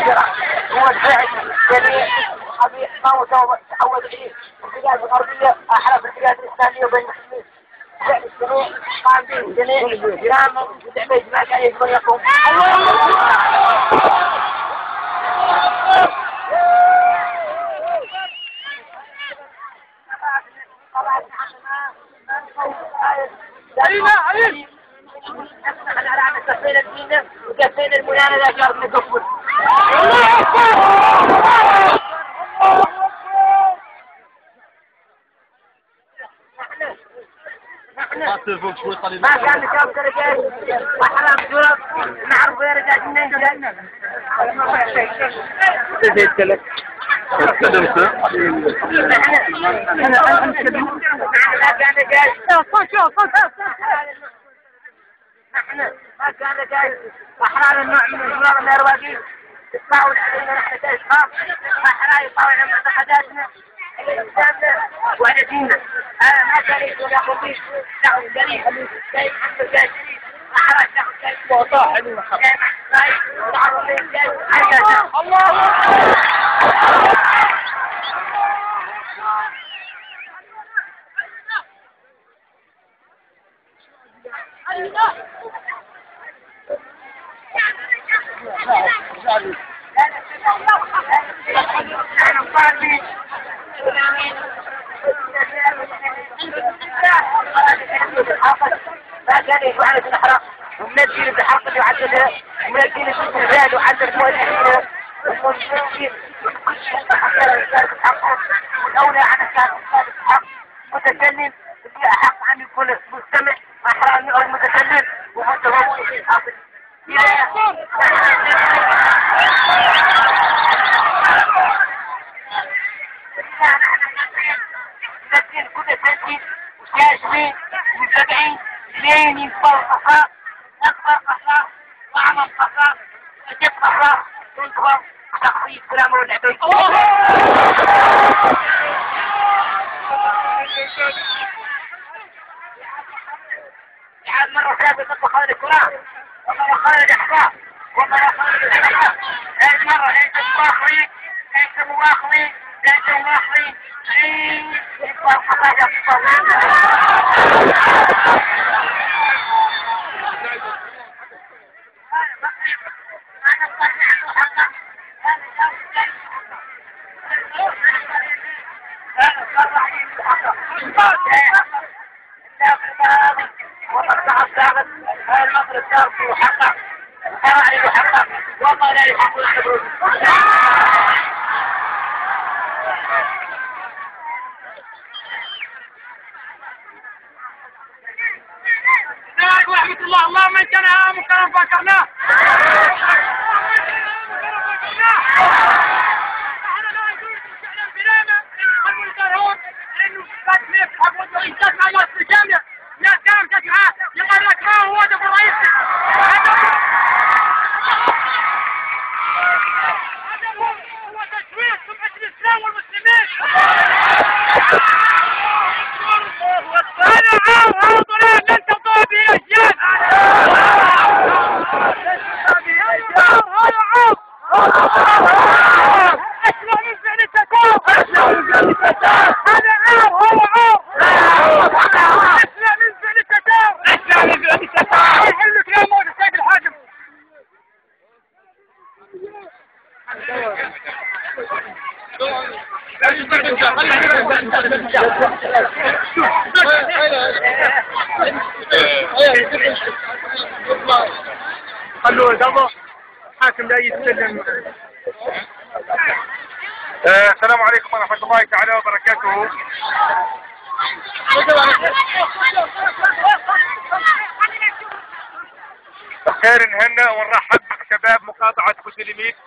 هو الفاعل جميع قضية ما هو تعود عليه البلاد الغربية أحرى في البلاد الإسلامية وبين المسلمين. فعل الجميع قام به الجميع جرام ودعمه ما كان يجب أن يقوم. كفينا الدين وكفينا المنانة لا جار من الكفر. ما كان نشاف درجات وحرام جرب نعرف يا رجال منين جاي. ما كان جاي أحرار النوع من الجرار الأرواقي يطلعون علينا نحن كأشخاص أحرار يطلعون على معتقداتنا الإسلامنا وعلى ديننا. ما كان يقول يا خبيث شعب جريء جاي محمد جاي شريف أحرار شعب جاي موضوع جاي محمد وتعرضين جاي حاجة الله. ومنزل بحرقه وعدلها ومنزل بالزاد وعدل مؤلفينها والمنزل والأولى عن الثالث الحق متكلم اللي أحق أن يكون مستمع أحرى أن يكون متكلم ومتفوق في الحق. نسل كل سنتين وشاشين وسبعين لين فرقصة أكبر قصة وعمل قصة وجد قصة تنكر شخصية كلام والعبيد. يعني مرة ثابتة تطبخ هذا الكلام ومرة خالد أحباب ومرة خالد الحباب. هذه المرة ليس مواخرين ليس مواخرين ليس مواخرين يبقى الحقائق المصر الدار محقق الحرائي محقق والله لا يحق الحبروس. السلام ورحمة الله. اللهم إن كان مكرم فاكرناه. أنا لا أقول فعلا بنامة يدخلون القانون لأنه قد يسحب وينتهي مع الناس في الجامعة. الناس كانت معاه يقول لك ما هو هدف الرئيسي. هذا هو تشويه سمعة الإسلام والمسلمين. أنا عاوض لن تضع به أجيال. أسمع من فعل التتار. أسمع من فعل التتار. أنا هو أسمع من فعل التتار. أسمع من فعل التتار. يحل كلام موت السيد الحاكم. خلوه دابا حاكم لا يتكلم. السلام عليكم ورحمة الله تعالى وبركاته. بخير نهنئ ونرحب بشباب مقاطعة بوسلميت.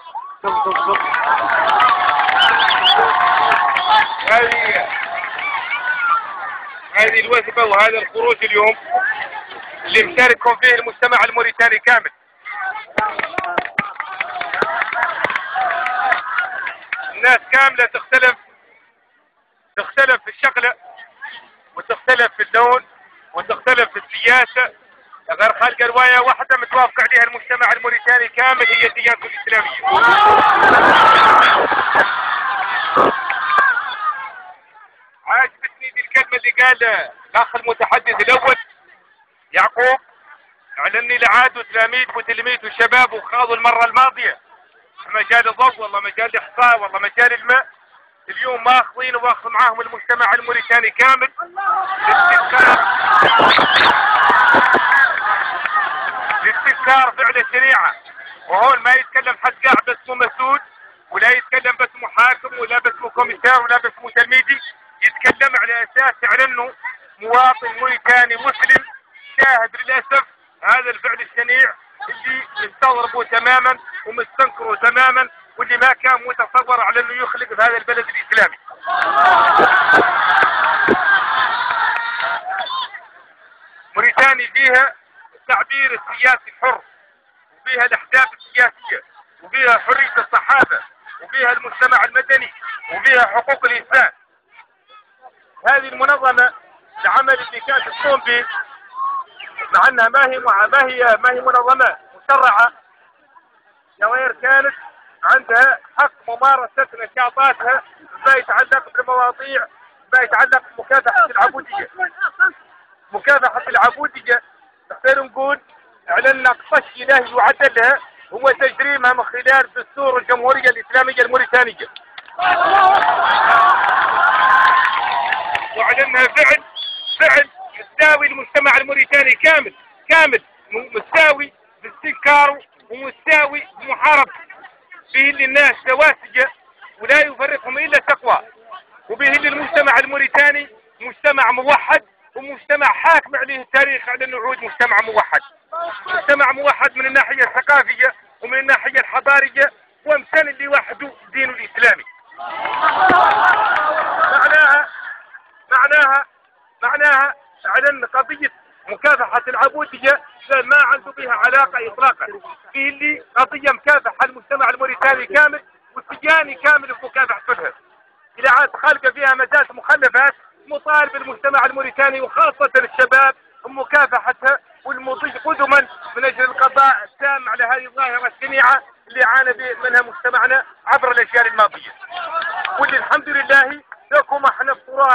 هذه الوثبة وهذا الخروج اليوم اللي مشارككم فيه المجتمع الموريتاني كامل. الناس كاملة تختلف في الشغلة وتختلف في اللون وتختلف في السياسة غير خلق رواية واحدة متوافق عليها المجتمع الموريتاني كامل هي الديانة الإسلامية. عاجبتني دي الكلمة اللي قال الأخ المتحدث الأول يعقوب على اني لعاد وتلاميذ وتلميذ وشباب وخاضوا المرة الماضية في مجال الضوء والله مجال الإحصاء والله مجال الماء. اليوم ماخذين واخذ معاهم المجتمع الموريتاني كامل لاستذكار فعل الشريعة. وهون ما يتكلم حد قاعد باسمه مسعود ولا يتكلم باسمه حاكم ولا باسمه كوميسار ولا باسمه تلميذي، يتكلم على اساس على انه مواطن موريتاني مسلم شاهد للاسف هذا الفعل الشنيع اللي مستغربه تماما ومستنكره تماما واللي ما كان متصور على انه يخلق في هذا البلد الاسلامي. موريتاني فيها التعبير السياسي الحر وفيها الاحزاب السياسيه وفيها حريه الصحافه وفيها المجتمع المدني وفيها حقوق الانسان. هذه المنظمه العمل اللي كانت تقوم به مع انها ما هي منظمه مشرعه يا غير كانت عندها حق ممارسه نشاطاتها ما يتعلق بالمواضيع ما يتعلق بمكافحه العبوديه. مكافحه العبوديه نقدر نقول على ان اقصى الهي يعدل لها هو تجريمها من خلال دستور الجمهوريه الاسلاميه الموريتانيه. وعلى انها فعل مستاوي المجتمع الموريتاني كامل مستاوي باستنكاره ومستاوي بمحاربته به اللي الناس سواسية ولا يفرقهم الا التقوى وبه اللي المجتمع الموريتاني مجتمع موحد ومجتمع حاكم عليه التاريخ على انه يعود مجتمع موحد من الناحية الثقافية ومن الناحية الحضارية وامثال اللي وحده دينه الاسلامي. معناها على ان قضية مكافحة العبودية ما عنده بها علاقة اطلاقا في اللي قضية مكافحة المجتمع الموريتاني كامل والسجاني كامل في مكافحتها. الى عاد خلق فيها مزات مخلفات مطالب المجتمع الموريتاني وخاصة الشباب بمكافحتها والمضي قدما من اجل القضاء التام على هذه الظاهرة الشنيعة اللي عانى منها مجتمعنا عبر الاجيال الماضية. واللي الحمد لله لكم احنا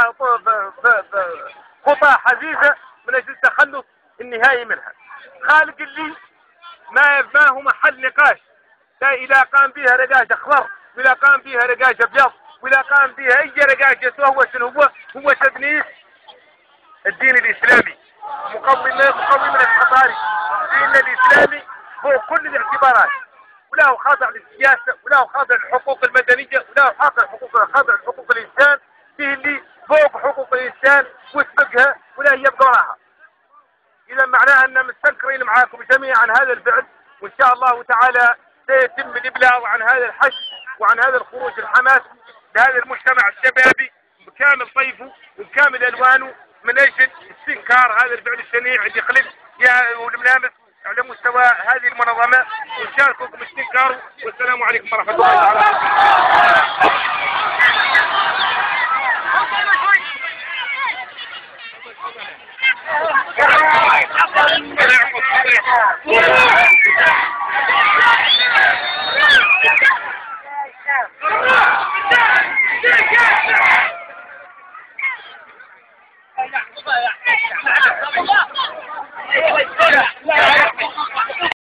خطى حزيزة من اجل التخلص النهائي منها. خالق اللي ما هو محل نقاش لا اذا قام بها رقاش اخضر ولا قام بها رقاش ابيض ولا قام بها اي رقاش وهو شنو هو تدنيس الدين الاسلامي مقوم من الحضاري. الدين الاسلامي فوق كل الاعتبارات ولا هو خاضع للسياسه ولا هو خاضع للحقوق المدنيه ولا هو خاضع لحقوق الانسان فيه اللي فوق حقوق الانسان وسبقها ولا هي بدورها. اذا معناها ان مستنكرين معاكم جميعا عن هذا الفعل وان شاء الله تعالى سيتم الابلاغ عن هذا الحشد وعن هذا الخروج الحماسي لهذا المجتمع الشبابي بكامل طيفه وبكامل الوانه من اجل استنكار هذا الفعل الشنيع اللي يخلق والملامس على مستوى هذه المنظمه ونشارككم استنكاره. والسلام عليكم ورحمه الله تعالى.